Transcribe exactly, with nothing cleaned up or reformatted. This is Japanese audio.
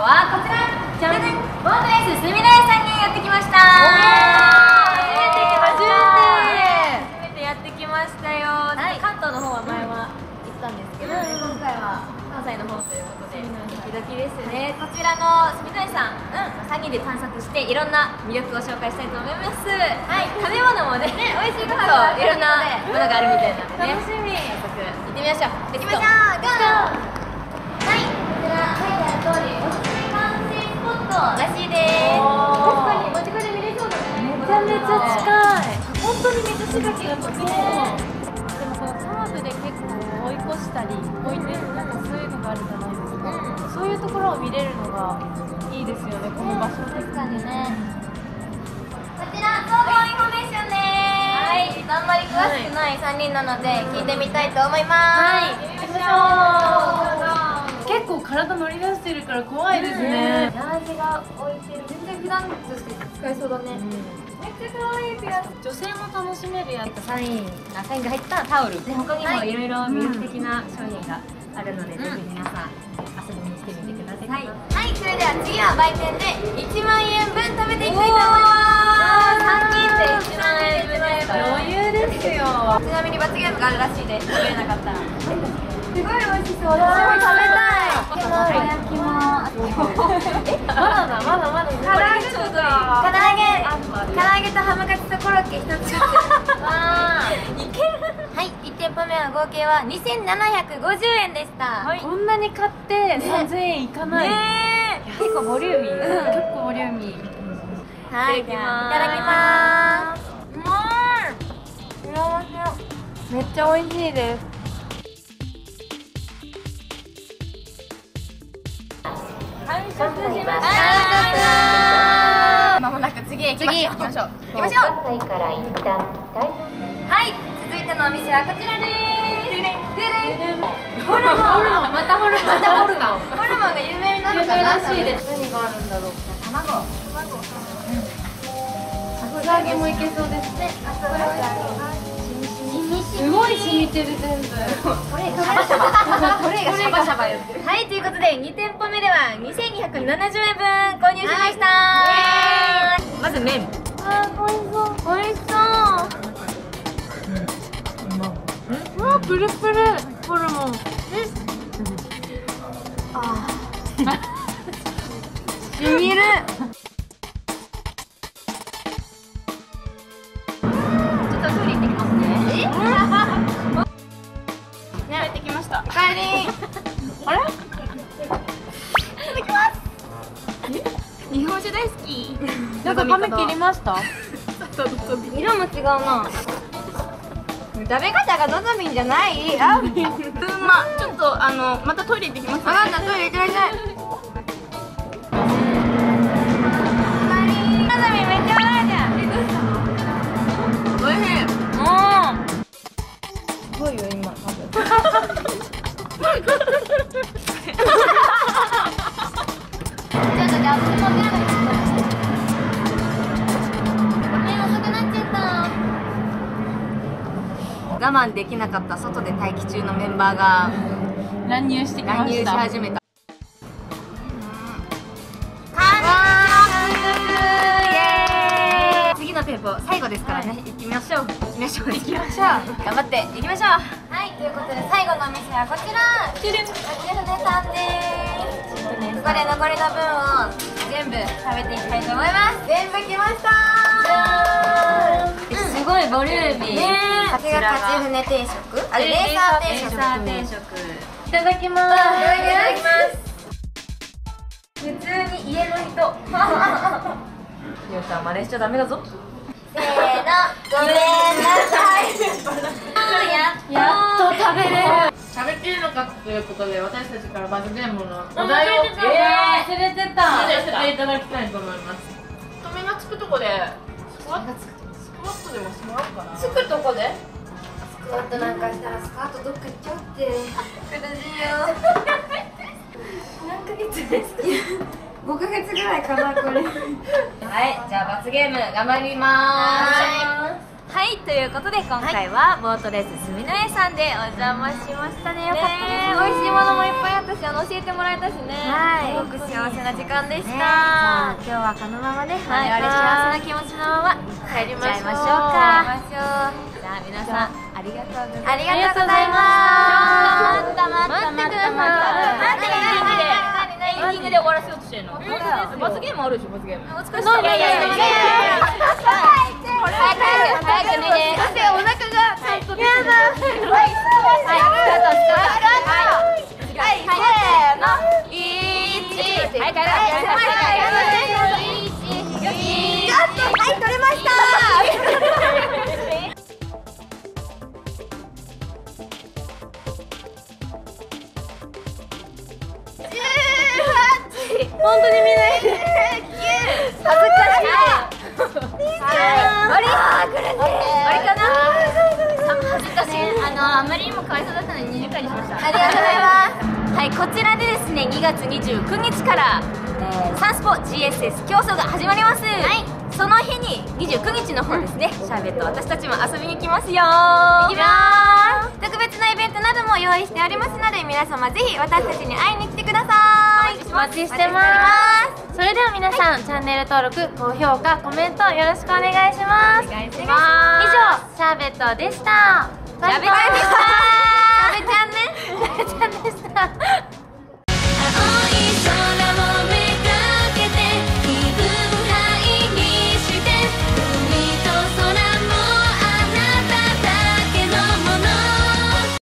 はこちら、じゃん、ボートレースすみれいさんにやってきました。初めて来ました。初めてやってきましたよ。関東の方は前は行ったんですけど、今回は関西の方ということでドキドキですね。こちらのすみれいさん、さんにんで探索していろんな魅力を紹介したいと思います。はい、食べ物もね、美味しいご飯がいろんなものがあるみたいなのでね、楽しみ。早速行ってみましょう。行きましょう。ゴー。はい、こちら書いてある通りおすすめ観戦スポットらしいです。確かに間近で見れそうだね。めちゃめちゃ近い。本当に水しぶきが飛びそう。でもこのカーブで結構追い越したり置いてるなんかそういうのがあるじゃないですか。そういうところを見れるのがいいですよね、この場所。確かにね。こちら総合インフォメーションです。はい、あんまり詳しくないさんにんなので聞いてみたいと思います。はい、行きましょう。 結構体乗り出してるから怖いですね。 ジャージが置いてる。全然普段として使えそうだね。めっちゃ可愛いやつ。 女性も楽しめるやつ。 サイン、サインが入ったタオル。で他にもいろいろ魅力的な商品があるので、ぜひ皆さん遊びに来てみてください。はい、それでは次は売店でいちまんえんぶん食べていきたいと思います。さんにんでいちまんえんぶんです。 余裕ですよ。 ちなみに罰ゲームがあるらしいです。食べれなかったら。すごい美味しそう。私も食べたい。たこ焼きも。 まだだまだまだ。 唐揚げちょうどいい。唐揚げ、唐揚げとハムカツとコロッケ一つずつ。わあ、いける。はい、いってんぽめは合計はにせんななひゃくごじゅうえんでした。 こんなに買ってさんぜんえんいかない。 結構ボリューミー。 結構ボリューミー。 はい、いただきます。うまい。 めっちゃ美味しいです。 完食しました。まもなく次へ行きましょう。行きましょう。行きましょう。はい、続いてのお店はこちらです。ホルモン。またホルモン。またホルモン。ホルモンが有名なのかな。 らしいです。何があるんだろう。 卵。卵。 厚揚げもいけそうですね。すごい染みてる全部。 トレイがシャバシャバ。トレイがシャバシャバ言ってる。はい、ということでにてんぽめではにせんにひゃくななじゅうえんぶん購入しました。まず麺。 あー、美味しそう。美味しそう。うわ、プルプルホルモン。 ああ。しみる。 帰ってきました。 帰り。 あれ？ いただきます。日本酒大好き。 なんか髪切りました？ 色も違うな。食べ方がのぞみんじゃない。あ、うんま。 ちょっとあのまたトイレ行ってきます。 分かった、トイレ行ってらっしゃい。のぞみんめっちゃ笑うじゃん。え、どうしたの？おいしい。すごいよ今多分。ちょっとじゃあ私も出なかった。ごめん、遅くなっちゃった。我慢できなかった外で待機中のメンバーが乱入してきました。 乱入し始めた。次の店舗最後ですからね、行きましょう。行きましょう。行きましょう。頑張って行きましょう。はい、ということで最後のお店はこちら。おちふねさんです。ここで残りの分を全部食べていきたいと思います。全部来ましたー。すごいボリューミー。こちらが勝ち船定食。あれレーサー定食。レーサー定食。 いただきます。 いただきます。普通に家の人。ゆうちゃん真似しちゃダメだぞ。せーの、ごめんなさい。 やっと食べれる。食べきれなかったということで、私たちから罰ゲームのお題を忘れてた。忘れてた。させていただきたいと思います。人目がつくとこで、スクワットでもしてもらおうかな。 つくとこで？スクワットなんかしたらスカートどっか行っちゃうって。苦しいよ。何ヶ月ですか？ごかげつぐらいかなこれ。はい、じゃあ罰ゲーム頑張りまーす。はい、 ということで今回はボートレースすみのえさんでお邪魔しましたね。よかったですね。美味しいものもいっぱいあったし、あの教えてもらえたしね。はい、すごく幸せな時間でした。今日はこのままね、我々幸せな気持ちのまま帰りましょうか。じゃあ皆さんありがとうございました。ありがとうございました。待ってください。待ってください。エンディングで終わらせようとしてんの。罰ゲームあるでしょ、罰ゲーム。お疲れ様。いやいやいやいやいや。早く早く寝て。そしてお腹がちゃんと。やだ。はい、スタートスタート。はい、せーの。一。はい、帰ろう。一。はい、取れました。本当に見ないで。恥ずかしい。あれ？あれかな？恥ずかしい。あのあまりにもかわいそうだったのににじゅっかいにしました。ありがとうございます。はい、こちらでですね、にがつにじゅうくにちからサンスポ ジーエスエス 競争が始まります。はい。その日ににじゅうくにちの方ですね、シャーベット私たちも遊びに来ますよ。行きます。特別なイベントなども用意しておりますので、皆様ぜひ私たちに会いに来てください。お待ちしてます。 それでは皆さん、チャンネル登録、高評価、コメントよろしくお願いします。 お願いします。 以上、シャーベットでした。 シャーベちゃんでした。シャーベちゃんね。 シャーベちゃんでした。